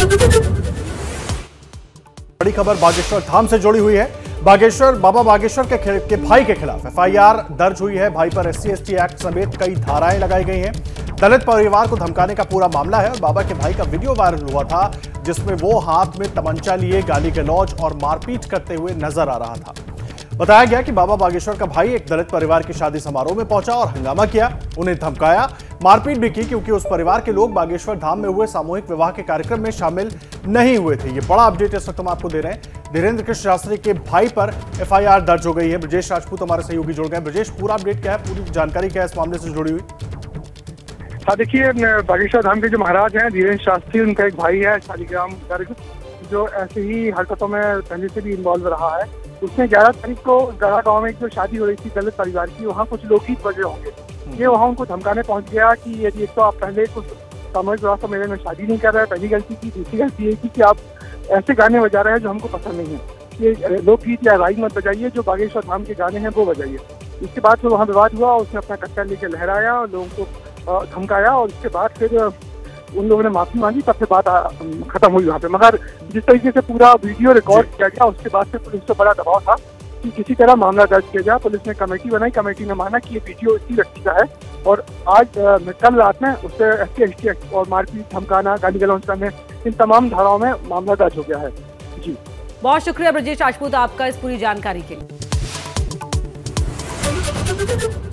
बड़ी खबर बागेश्वर धाम से जुड़ी हुई है। बाबा बागेश्वर के भाई के खिलाफ एफआईआर दर्ज हुई है। भाई पर SC/ST एक्ट समेत कई धाराएं लगाई गई हैं। दलित परिवार को धमकाने का पूरा मामला है और बाबा के भाई का वीडियो वायरल हुआ था जिसमें वो हाथ में तमंचा लिए गाली गलौज और मारपीट करते हुए नजर आ रहा था। बताया गया कि बाबा बागेश्वर का भाई एक दलित परिवार की शादी समारोह में पहुंचा और हंगामा किया, उन्हें धमकाया, मारपीट भी की क्योंकि उस परिवार के लोग बागेश्वर धाम में हुए सामूहिक विवाह के कार्यक्रम में शामिल नहीं हुए थे। ये बड़ा अपडेट इस वक्त हम आपको दे रहे हैं। धीरेन्द्र कृष्ण शास्त्री के भाई पर एफआईआर दर्ज हो गई है। ब्रजेश राजपूत हमारे सहयोगी जुड़ गए। ब्रजेश, पूरा अपडेट क्या है, पूरी जानकारी क्या है इस मामले से जुड़ी हुई? हाँ, देखिए, बागेश्वर धाम के जो महाराज हैं धीरेन्द्र शास्त्री, उनका एक भाई है शालिग्राम गर्ग, जो ऐसे ही हरकतों में पहले से भी इन्वॉल्व रहा है। उसने 11 तारीख को गढ़ा गांव में जो शादी हो रही थी दलित परिवार की, वहाँ कुछ लोग गीत बज रहे होंगे। ये वहाँ उनको धमकाने पहुँच गया कि यदि एक तो आप पहले कुछ सामूहिक विवाह सम्मेलन में शादी नहीं कर रहे हैं, पहली गलती की। दूसरी गलती ये की कि आप ऐसे गाने बजा रहे हैं जो हमको पसंद नहीं है। ये लोकगीत या राई मत बजाइए, जो बागेश्वर धाम के गाने हैं वो बजाइए। इसके बाद फिर वहाँ विवाद हुआ, उसने अपना कट्टा लेके लहराया और लोगों को धमकाया और उसके बाद फिर उन लोगों ने माफी मांगी, तब से बात खत्म हुई वहाँ पे। मगर जिस तरीके से पूरा वीडियो रिकॉर्ड किया गया, उसके बाद से पुलिस पर बड़ा दबाव था कि किसी तरह मामला दर्ज किया जाए। पुलिस ने कमेटी बनाई, कमेटी ने माना कि ये वीडियो इसी व्यक्ति का है और आज कल रात में उससे SC/ST और मारपीट, धमकाना, गाली गलौज करने, इन तमाम धाराओं में मामला दर्ज हो गया है। जी, बहुत शुक्रिया ब्रजेश राजपूत आपका इस पूरी जानकारी के लिए।